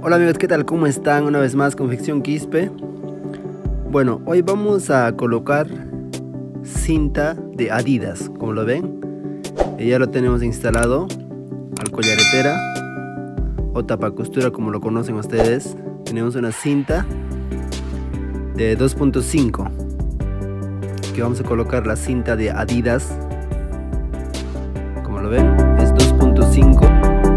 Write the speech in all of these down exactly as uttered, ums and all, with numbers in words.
Hola amigos, ¿qué tal? ¿Cómo están? Una vez más, Confección Quispe. Bueno, hoy vamos a colocar cinta de Adidas, como lo ven. Y ya lo tenemos instalado al collaretera o tapacostura, como lo conocen ustedes. Tenemos una cinta de dos punto cinco que vamos a colocar la cinta de Adidas, como lo ven, es dos punto cinco.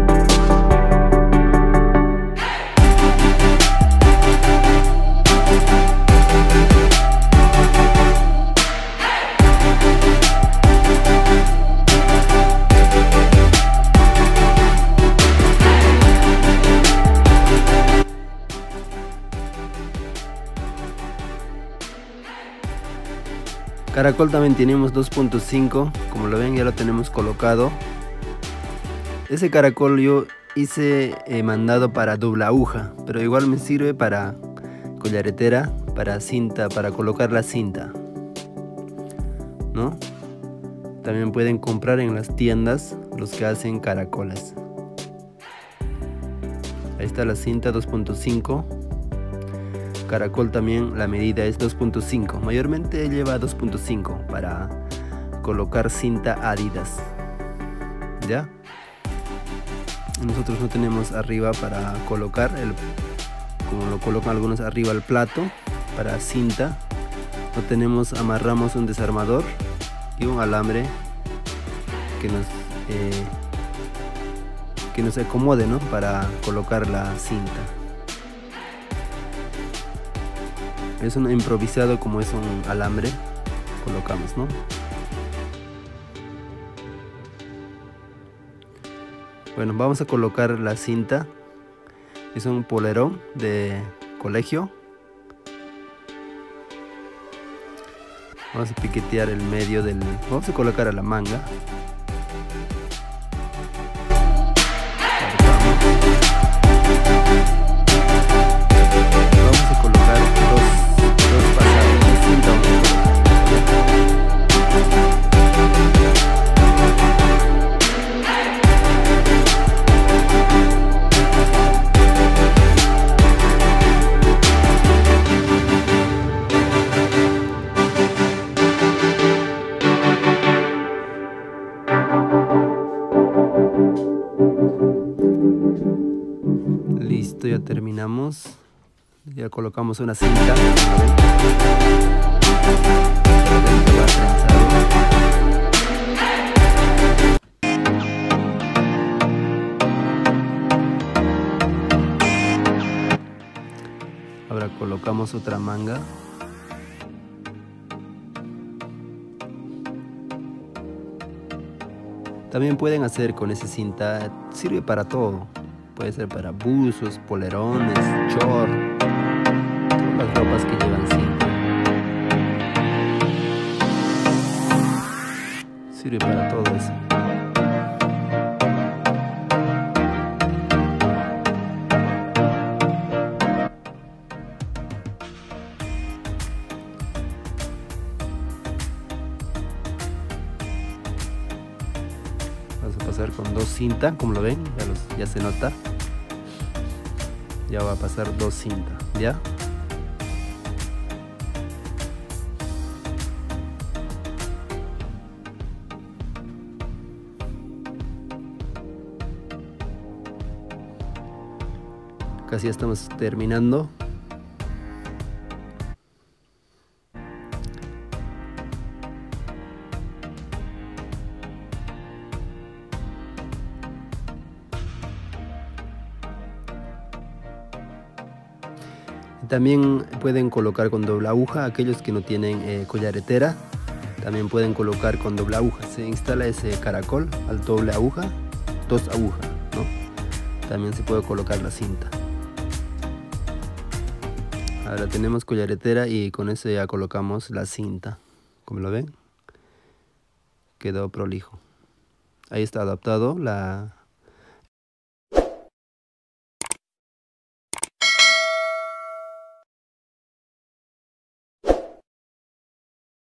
Caracol también tenemos dos punto cinco, como lo ven, ya lo tenemos colocado. Ese caracol yo hice eh, mandado para doble aguja, pero igual me sirve para collaretera, para cinta, para colocar la cinta, ¿no? También pueden comprar en las tiendas los que hacen caracoles. Ahí está la cinta dos punto cinco. Caracol también la medida es dos punto cinco, mayormente lleva dos punto cinco para colocar cinta Adidas, ¿ya? Nosotros no tenemos arriba para colocar, el, como lo colocan algunos arriba el plato, para cinta. No tenemos, amarramos un desarmador y un alambre que nos, eh, que nos acomode, ¿no? Para colocar la cinta. Es un improvisado, como es un alambre, colocamos, ¿no? Bueno, vamos a colocar la cinta. Es un polerón de colegio. Vamos a piquetear el medio del... Vamos a colocar a la manga. Listo, ya terminamos. Ya colocamos una cinta. Ahora colocamos otra manga. También pueden hacer con esa cinta, sirve para todo. Puede ser para buzos, polerones, short, todas las ropas que llevan cinta. Sirve para todo eso. Vamos a pasar con dos cintas, como lo ven, ya, los, ya se nota. Ya va a pasar dos cintas, ¿ya? Casi ya estamos terminando. También pueden colocar con doble aguja, aquellos que no tienen eh, collaretera, también pueden colocar con doble aguja. Se instala ese caracol al doble aguja, dos agujas, ¿no? También se puede colocar la cinta. Ahora tenemos collaretera y con eso ya colocamos la cinta, como lo ven, quedó prolijo. Ahí está adaptado la,